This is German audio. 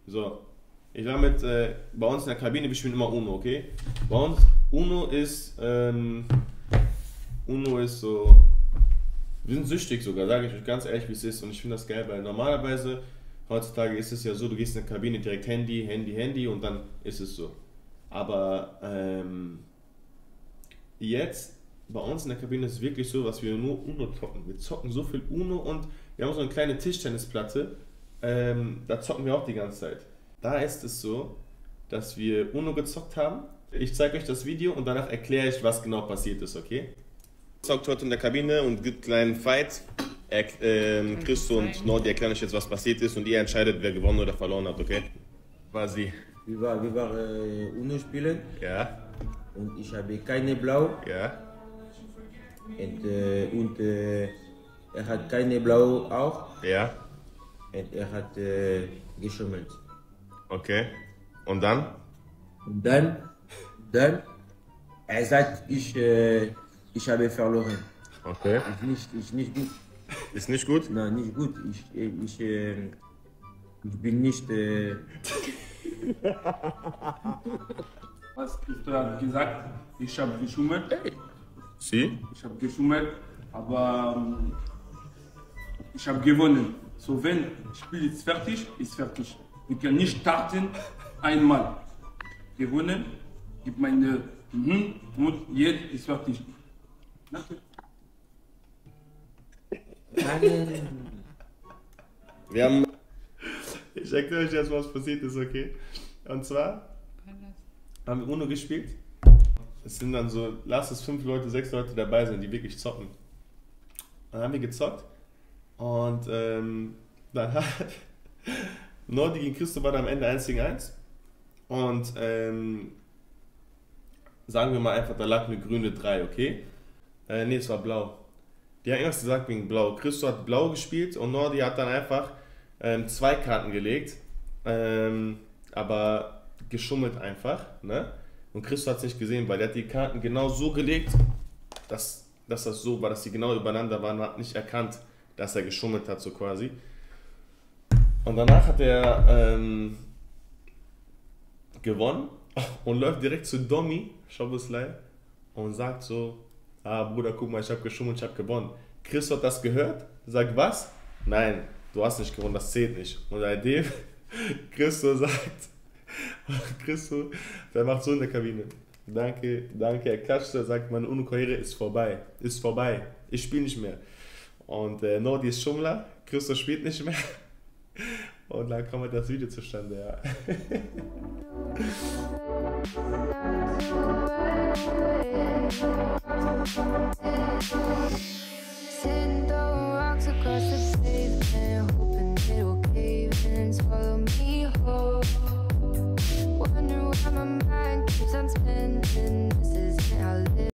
So, ich war mit, bei uns in der Kabine, wir spielen immer Uno, okay? Bei uns, Uno ist so, wir sind süchtig sogar, sage ich euch ganz ehrlich, wie es ist. Und ich finde das geil, weil normalerweise, heutzutage ist es ja so, du gehst in der Kabine direkt Handy und dann ist es so. Aber jetzt, bei uns in der Kabine ist es wirklich so, was wir nur Uno zocken. Wir zocken so viel Uno und wir haben so eine kleine Tischtennisplatte, da zocken wir auch die ganze Zeit. Da ist es so, dass wir Uno gezockt haben. Ich zeige euch das Video und danach erkläre ich, was genau passiert ist, okay? Zockt heute in der Kabine und gibt einen kleinen Fight. Christo und Nordi erklären euch jetzt, was passiert ist und ihr entscheidet, wer gewonnen oder verloren hat, okay? Quasi. Wir waren Uno spielen Ja, und ich habe keine Blau ja, und er hat keine Blau auch ja, und er hat geschummelt. okay. Und dann? Und dann er sagt, ich habe verloren. Okay. Ist nicht gut. Ist nicht gut? Nein, nicht gut. Ich bin nicht. Was Christo hat gesagt, ich habe geschummelt. Sie? Ich habe geschummelt, aber ich habe gewonnen. So, wenn das Spiel ist fertig, ist fertig. Wir können nicht starten einmal. Gewonnen, gib meine und jetzt ist fertig. Danke. Wir haben. Ich erkläre euch jetzt, was passiert ist, okay? Und zwar haben wir Uno gespielt. Es sind dann so, lass es 5 Leute, 6 Leute dabei sein, die wirklich zocken. Dann haben wir gezockt und dann hat Nordi gegen Christo war da am Ende 1 gegen 1. Und sagen wir mal einfach, da lag eine grüne 3, okay? Nee, es war blau. Die haben irgendwas gesagt wegen blau. Christo hat blau gespielt und Nordi hat dann einfach 2 Karten gelegt, aber geschummelt einfach, ne? Und Christo hat es nicht gesehen, weil er hat die Karten genau so gelegt, dass das so war, dass sie genau übereinander waren, hat nicht erkannt, dass er geschummelt hat, so quasi. Und danach hat er gewonnen und läuft direkt zu Domi, Schobuslei, und sagt so, ah Bruder, guck mal, ich habe geschummelt, ich habe gewonnen. Christo hat das gehört, sagt, was? Nein, du hast nicht gewonnen, das zählt nicht. Und seitdem Christo sagt, Christo, der macht so in der Kabine. Danke, danke, er klatscht, er sagt, meine UNO-Karriere ist vorbei, ich spiele nicht mehr. Und Nordi ist Schummler, Christo spielt nicht mehr. Und dann kommt das Video zustande, ja. Sitting throwing rocks across the pavement, hoping it'll cave in and swallow me whole. Wondering why my mind keeps on spinning. This isn't how I live.